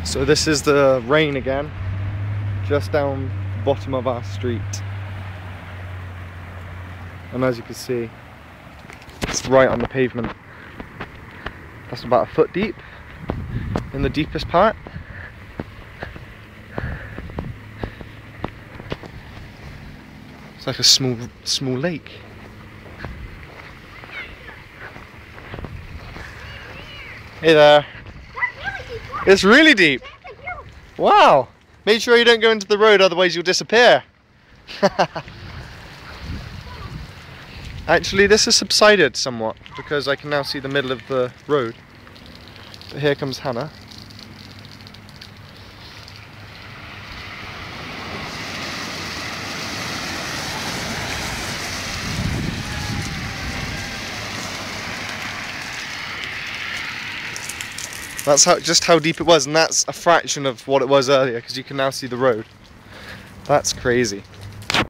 So this is the rain again, just down the bottom of our street. And as you can see, it's right on the pavement. That's about a foot deep in the deepest part. It's like a small lake. Hey there. It's really deep. Wow. Make sure you don't go into the road, otherwise you'll disappear. Actually, this has subsided somewhat because I can now see the middle of the road. But here comes Hannah. That's just how deep it was, and that's a fraction of what it was earlier because you can now see the road. That's crazy.